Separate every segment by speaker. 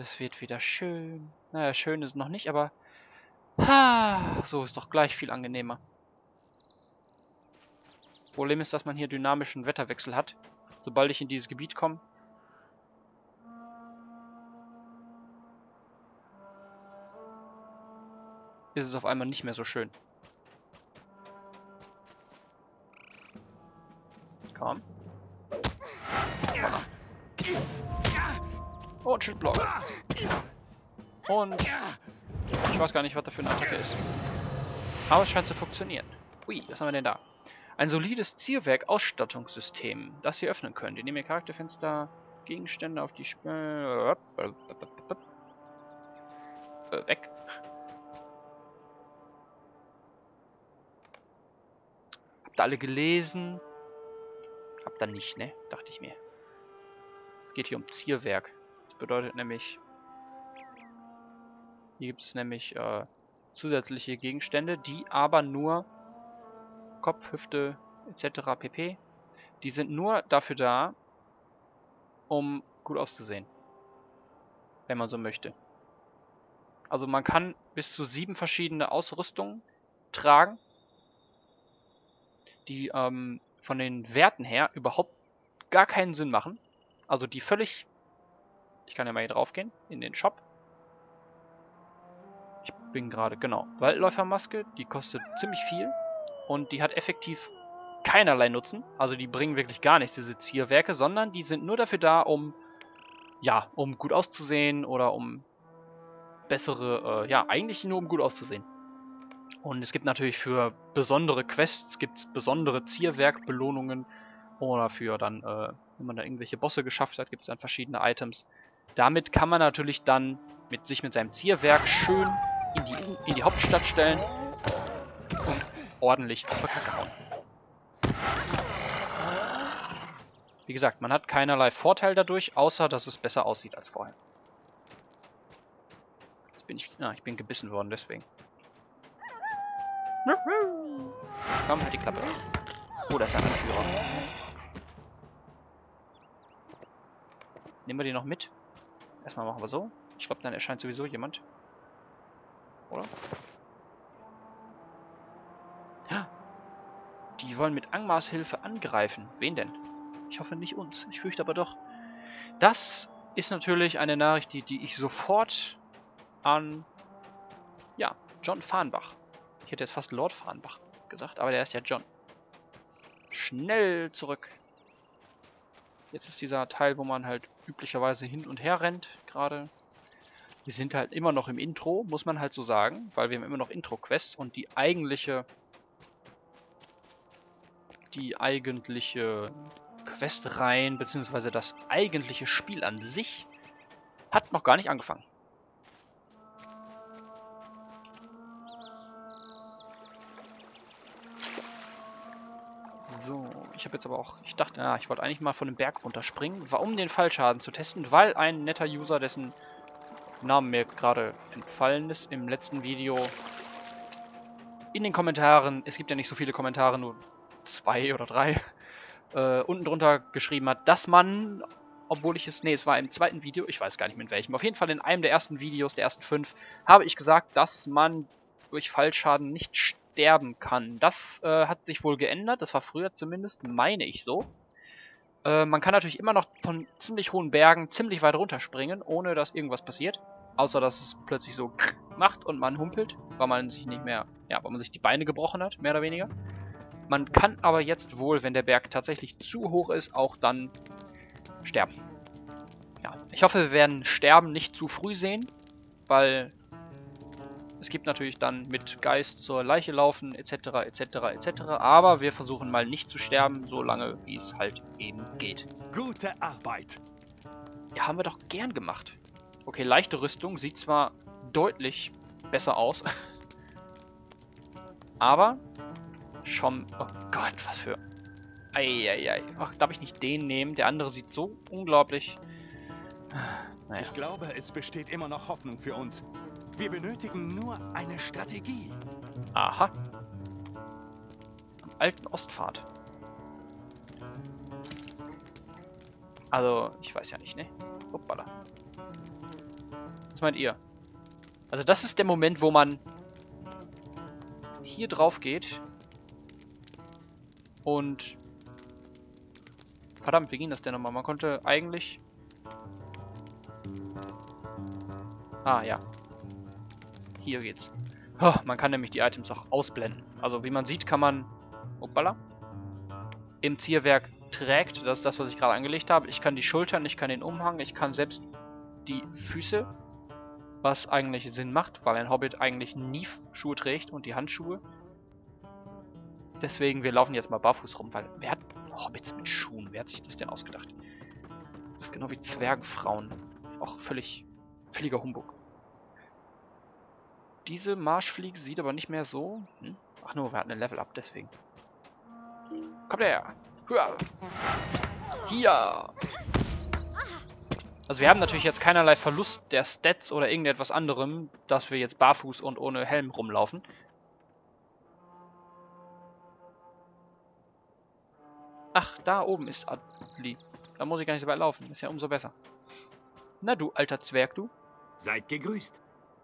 Speaker 1: Alles wird wieder schön. Naja, schön ist noch nicht, aber... So ist doch gleich viel angenehmer. Problem ist, dass man hier dynamischen Wetterwechsel hat. Sobald ich in dieses Gebiet komme. Ist es auf einmal nicht mehr so schön. Komm. Und Schildblock. Und ich weiß gar nicht, was da für eine Attacke ist. Aber es scheint zu funktionieren. Ui, was haben wir denn da? Ein solides Zielwerk-Ausstattungssystem, das Sie öffnen könnt, indem Ihr Charakterfenster Gegenstände auf die weg. Habt ihr alle gelesen? Habt ihr nicht, ne? Dachte ich mir. Es geht hier um Zierwerk. Das bedeutet nämlich... Hier gibt es nämlich zusätzliche Gegenstände, die aber nur Kopf, Hüfte etc. pp. Die sind nur dafür da, um gut auszusehen. Wenn man so möchte. Also man kann bis zu 7 verschiedene Ausrüstungen tragen, die von den Werten her überhaupt gar keinen Sinn machen. Also die völlig... Ich kann ja mal hier drauf gehen, in den Shop. Ich bin gerade, genau, Waldläufermaske, die kostet ziemlich viel und die hat effektiv keinerlei Nutzen. Also die bringen wirklich gar nichts, diese Zierwerke, sondern die sind nur dafür da, um, ja, um gut auszusehen oder um bessere, ja, eigentlich nur um gut auszusehen. Und es gibt natürlich für besondere Quests, gibt's besondere Zierwerkbelohnungen oder für dann, wenn man da irgendwelche Bosse geschafft hat, gibt es dann verschiedene Items. Damit kann man natürlich dann sich mit seinem Zierwerk schön in die Hauptstadt stellen und ordentlich auf die Kacke hauen. Wie gesagt, man hat keinerlei Vorteil dadurch, außer dass es besser aussieht als vorher. Jetzt bin ich bin gebissen worden, deswegen. Komm, halt die Klappe. Oh, da ist ein Anführer. Nehmen wir die noch mit? Erstmal machen wir so. Ich glaube, dann erscheint sowieso jemand. Oder? Ja. Die wollen mit Angmars Hilfe angreifen. Wen denn? Ich hoffe nicht uns. Ich fürchte aber doch. Das ist natürlich eine Nachricht, die ich sofort an... Ja, John Farnbach. Ich hätte jetzt fast Lord Farnbach gesagt, aber der ist ja John. Schnell zurück. Jetzt ist dieser Teil, wo man halt üblicherweise hin und her rennt, gerade. Wir sind halt immer noch im Intro, muss man halt so sagen, weil wir haben immer noch Intro-Quests und die eigentliche Questreihen, beziehungsweise das eigentliche Spiel an sich, hat noch gar nicht angefangen. So, ich habe jetzt aber auch... Ich dachte, ja, ich wollte eigentlich mal von dem Berg runterspringen, um den Fallschaden zu testen, weil ein netter User, dessen Namen mir gerade entfallen ist, im letzten Video in den Kommentaren, es gibt ja nicht so viele Kommentare, nur 2 oder 3, unten drunter geschrieben hat, dass man, obwohl ich es... Nee, es war im zweiten Video, ich weiß gar nicht mit welchem, auf jeden Fall in einem der ersten Videos, der ersten 5, habe ich gesagt, dass man durch Fallschaden nicht sterben kann. Das hat sich wohl geändert, das war früher zumindest, meine ich so. Man kann natürlich immer noch von ziemlich hohen Bergen ziemlich weit runterspringen, ohne dass irgendwas passiert. Außer dass es plötzlich so macht und man humpelt, weil man sich nicht mehr, ja, weil man sich die Beine gebrochen hat, mehr oder weniger. Man kann aber jetzt wohl, wenn der Berg tatsächlich zu hoch ist, auch dann sterben. Ja, ich hoffe, wir werden Sterben nicht zu früh sehen, weil es gibt natürlich dann mit Geist zur Leiche laufen, etc., etc., etc., aber wir versuchen mal nicht zu sterben, so lange, wie es halt eben geht.
Speaker 2: Gute Arbeit!
Speaker 1: Ja, haben wir doch gern gemacht. Okay, leichte Rüstung sieht zwar deutlich besser aus, aber schon... Oh Gott, was für... Eieiei. Ach, darf ich nicht den nehmen? Der andere sieht so unglaublich... Naja.
Speaker 2: Ich glaube, es besteht immer noch Hoffnung für uns. Wir benötigen nur eine Strategie.
Speaker 1: Aha. Am alten Ostpfad. Also, ich weiß ja nicht, ne? Hoppala. meint ihr? Also das ist der Moment, wo man hier drauf geht und... Verdammt, wie ging das denn nochmal? Man konnte eigentlich... Ah, ja. Hier geht's. Oh, man kann nämlich die Items auch ausblenden. Also wie man sieht, kann man... Hoppala. Im Zierwerk trägt, das ist das, was ich gerade angelegt habe. Ich kann die Schultern, ich kann den Umhang, ich kann selbst die Füße, was eigentlich Sinn macht, weil ein Hobbit eigentlich nie Schuhe trägt und die Handschuhe. Deswegen, wir laufen jetzt mal barfuß rum, weil wer hat Hobbits mit Schuhen? Wer hat sich das denn ausgedacht? Das ist genau wie Zwergenfrauen. Das ist auch völliger Humbug. Diese Marschfliege sieht aber nicht mehr so... Ach nur, wir hatten ein Level-Up, deswegen. Kommt her! Hua! Hier! Also wir haben natürlich jetzt keinerlei Verlust der Stats oder irgendetwas anderem, dass wir jetzt barfuß und ohne Helm rumlaufen. Ach, da oben ist Adli. Da muss ich gar nicht so weit laufen. Ist ja umso besser. Na du, alter Zwerg, du.
Speaker 2: Seid gegrüßt.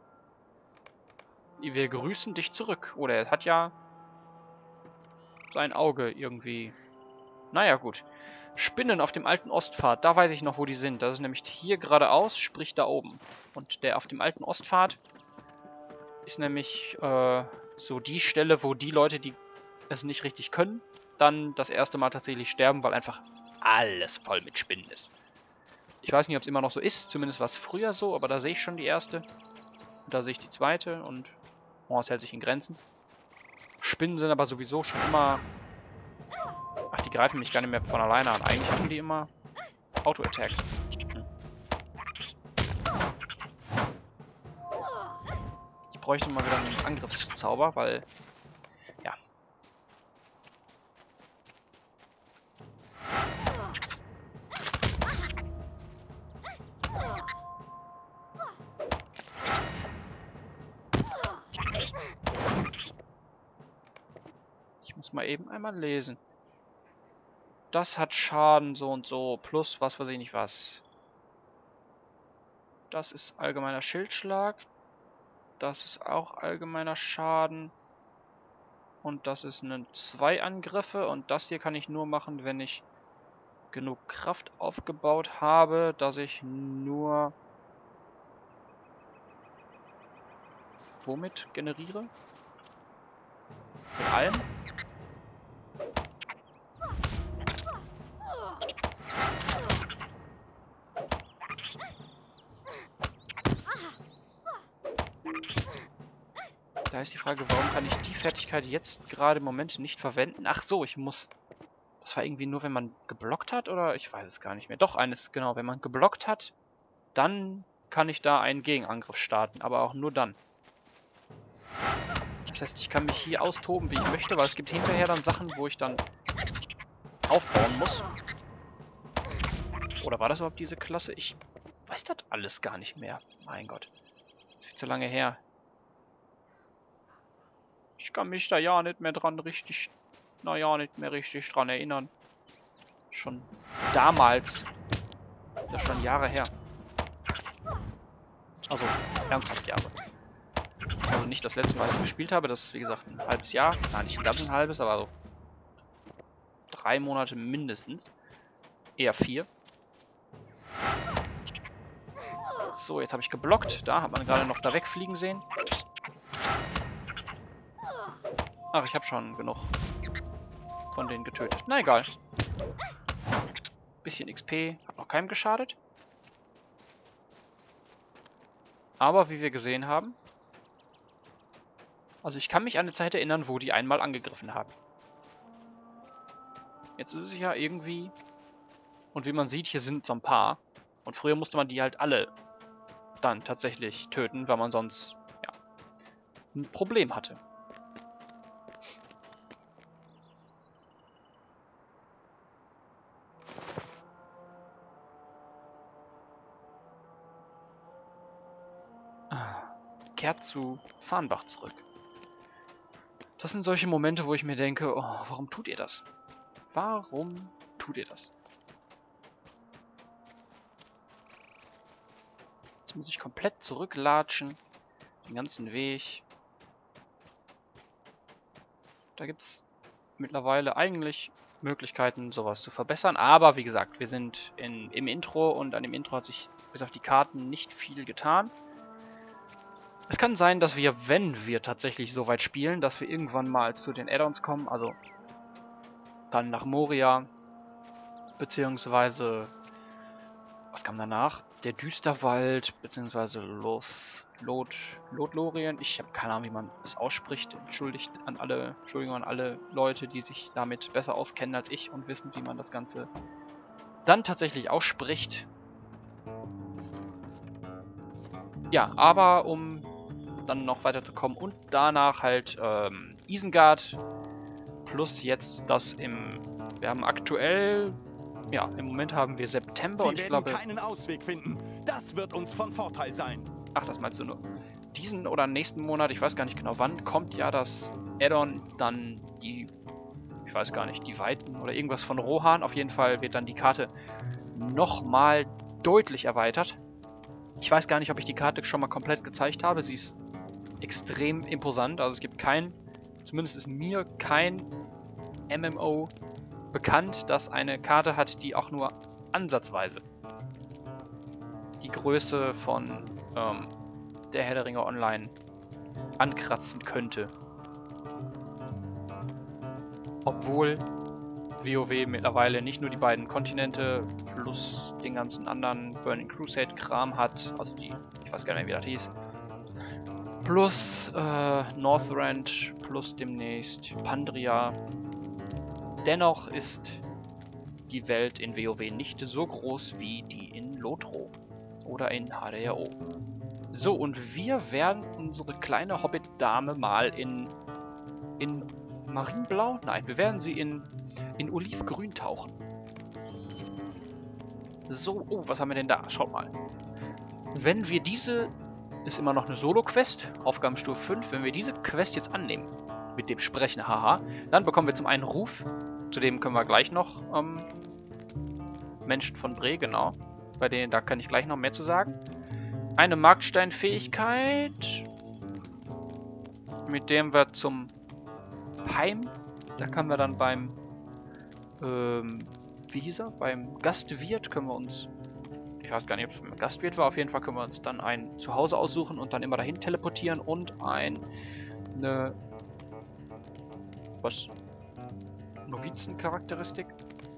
Speaker 1: Wir grüßen dich zurück. Oder er hat ja sein Auge irgendwie... Naja, gut. Spinnen auf dem alten Ostpfad. Da weiß ich noch, wo die sind. Das ist nämlich hier geradeaus, sprich da oben. Und der auf dem alten Ostpfad ist nämlich so die Stelle, wo die Leute, die es nicht richtig können, dann das erste Mal tatsächlich sterben, weil einfach alles voll mit Spinnen ist. Ich weiß nicht, ob es immer noch so ist. Zumindest war es früher so, aber da sehe ich schon die erste. Und da sehe ich die zweite und es hält sich in Grenzen. Spinnen sind aber sowieso schon immer... Ach, die greifen mich gar nicht mehr von alleine an. Eigentlich haben die immer Auto-Attack. Ich bräuchte mal wieder einen Angriffszauber, weil... Ja. Ich muss mal eben einmal lesen. Das hat Schaden so und so, plus was weiß ich nicht was. Das ist allgemeiner Schildschlag. Das ist auch allgemeiner Schaden. Und das ist ein 2 Angriffe. Und das hier kann ich nur machen, wenn ich genug Kraft aufgebaut habe, dass ich nur... Womit generiere? Mit allem? Da ist die Frage, warum kann ich die Fertigkeit jetzt gerade im Moment nicht verwenden? Ach so, ich muss... Das war irgendwie nur, wenn man geblockt hat, oder? Ich weiß es gar nicht mehr. Doch, eines, genau. Wenn man geblockt hat, dann kann ich da einen Gegenangriff starten. Aber auch nur dann. Das heißt, ich kann mich hier austoben, wie ich möchte, weil es gibt hinterher dann Sachen, wo ich dann aufbauen muss. Oder war das überhaupt diese Klasse? Ich weiß das alles gar nicht mehr. Mein Gott. Das ist viel zu lange her. Ich kann mich da ja nicht mehr dran richtig... Naja, nicht mehr richtig dran erinnern. Schon damals. Ist ja schon Jahre her. Also, ernsthaft Jahre. Also nicht das letzte Mal, als ich gespielt habe. Das ist, wie gesagt, ein halbes Jahr. Nein, nicht ganz ein halbes, aber so 3 Monate mindestens. Eher 4. So, jetzt habe ich geblockt. Da hat man gerade noch da wegfliegen sehen. Ach, ich habe schon genug von denen getötet. Na egal. Bisschen XP. Hat noch keinem geschadet. Aber wie wir gesehen haben... Also ich kann mich an eine Zeit erinnern, wo die einmal angegriffen haben. Jetzt ist es ja irgendwie... Und wie man sieht, hier sind so ein paar. Und früher musste man die halt alle dann tatsächlich töten, weil man sonst ja ein Problem hatte. Kehrt zu Farnbach zurück. Das sind solche Momente, wo ich mir denke, oh, warum tut ihr das? Warum tut ihr das? Jetzt muss ich komplett zurücklatschen. Den ganzen Weg. Da gibt es mittlerweile eigentlich Möglichkeiten, sowas zu verbessern. Aber wie gesagt, wir sind im Intro und an dem Intro hat sich bis auf die Karten nicht viel getan. Es kann sein, dass wir, wenn wir tatsächlich so weit spielen, dass wir irgendwann mal zu den Add-ons kommen. Also dann nach Moria. Beziehungsweise, was kam danach? Der Düsterwald, beziehungsweise Lothlorien. Ich habe keine Ahnung, wie man es ausspricht. Entschuldigung an alle Leute, die sich damit besser auskennen als ich und wissen, wie man das Ganze dann tatsächlich ausspricht. Ja, aber um dann noch weiterzukommen und danach halt Isengard plus jetzt das wir haben aktuell, ja, im Moment haben wir September und ich glaube...
Speaker 2: Sie werden keinen Ausweg finden. Das wird uns von Vorteil sein.
Speaker 1: Ach, das meinst du nur. Diesen oder nächsten Monat, ich weiß gar nicht genau wann, kommt ja das Add-on dann ich weiß gar nicht, die Weiten oder irgendwas von Rohan. Auf jeden Fall wird dann die Karte nochmal deutlich erweitert. Ich weiß gar nicht, ob ich die Karte schon mal komplett gezeigt habe. Sie ist extrem imposant. Also es gibt zumindest ist mir kein MMO bekannt, das eine Karte hat, die auch nur ansatzweise die Größe von der Herr der Ringe Online ankratzen könnte. Obwohl WoW mittlerweile nicht nur die beiden Kontinente plus den ganzen anderen Burning Crusade Kram hat, also ich weiß gar nicht mehr, wie das hieß, plus Northrend, plus demnächst Pandria. Dennoch ist die Welt in WoW nicht so groß wie die in Lotro oder in HDRO. So, und wir werden unsere kleine Hobbit-Dame mal in Marienblau? Nein, wir werden sie in Olivgrün tauchen. So, oh, was haben wir denn da? Schaut mal. Wenn wir diese, ist immer noch eine Solo-Quest, Aufgabenstufe 5, wenn wir diese Quest jetzt annehmen, mit dem Sprechen, haha, dann bekommen wir zum einen Ruf, zu dem können wir gleich noch, Menschen von Bre, genau, da kann ich gleich noch mehr zu sagen. Eine Marksteinfähigkeit, mit dem wir zum Heim, da können wir dann beim, wie hieß er? Beim Gastwirt können wir uns, ich weiß gar nicht, ob es beim Gastwirt war, auf jeden Fall können wir uns dann ein Zuhause aussuchen und dann immer dahin teleportieren und was? Novizencharakteristik?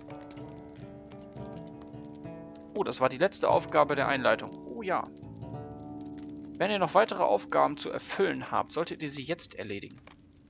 Speaker 1: Oh, das war die letzte Aufgabe der Einleitung. Oh ja. Wenn ihr noch weitere Aufgaben zu erfüllen habt, solltet ihr sie jetzt erledigen.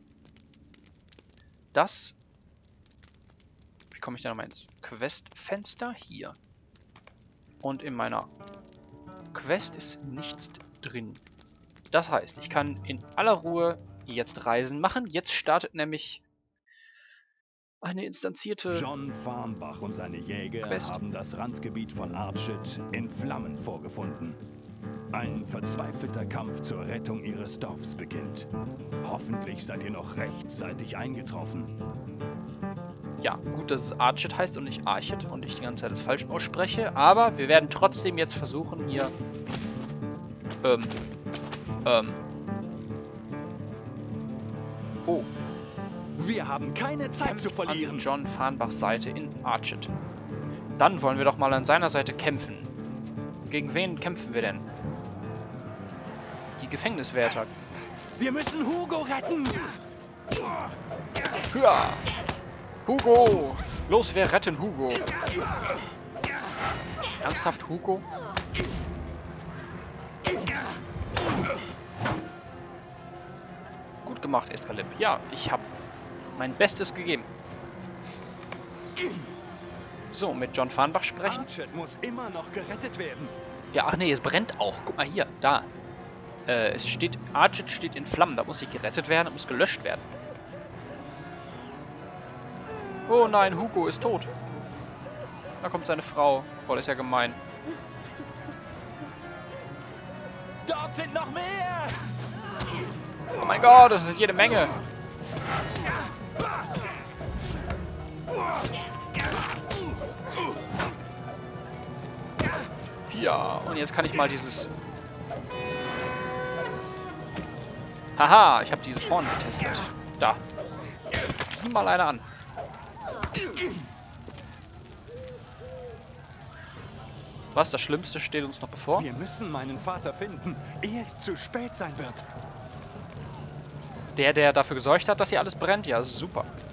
Speaker 1: Wie komme ich da nochmal ins Questfenster? Hier. Und in meiner Quest ist nichts drin. Das heißt, ich kann in aller Ruhe jetzt Reisen machen. Jetzt startet nämlich eine instanzierte
Speaker 2: John Farnbach und seine Jäger
Speaker 1: Quest.
Speaker 2: Haben das Randgebiet von Archit in Flammen vorgefunden. Ein verzweifelter Kampf zur Rettung ihres Dorfs beginnt. Hoffentlich seid ihr noch rechtzeitig eingetroffen.
Speaker 1: Ja, gut, dass es Archit heißt und nicht Archit und ich die ganze Zeit das falsch ausspreche, aber wir werden trotzdem jetzt versuchen, hier oh.
Speaker 2: Wir haben keine Zeit zu verlieren.
Speaker 1: An John Farnbachs Seite in Archit. Dann wollen wir doch mal an seiner Seite kämpfen. Gegen wen kämpfen wir denn? Die Gefängniswärter.
Speaker 2: Wir müssen Hugo retten!
Speaker 1: Hüa! Hugo! Los, wir retten Hugo! Ernsthaft, Hugo? Gut gemacht, Escalib. Ja, ich habe mein Bestes gegeben. So, mit John Farnbach sprechen.
Speaker 2: Archit muss immer noch gerettet werden.
Speaker 1: Ja, ach nee, es brennt auch. Guck mal hier, da. Archit steht in Flammen, da muss nicht gerettet werden, muss gelöscht werden. Oh nein, Hugo ist tot. Da kommt seine Frau. Boah, das ist ja gemein.
Speaker 2: Dort sind noch mehr!
Speaker 1: Oh mein Gott, das sind jede Menge. Ja, und jetzt kann ich mal dieses Haha, ich habe dieses Horn getestet. Da. Sieh mal einer an. Was, das Schlimmste steht uns noch bevor?
Speaker 2: Wir müssen meinen Vater finden, ehe es zu spät sein wird.
Speaker 1: Der dafür gesorgt hat, dass hier alles brennt? Ja, super.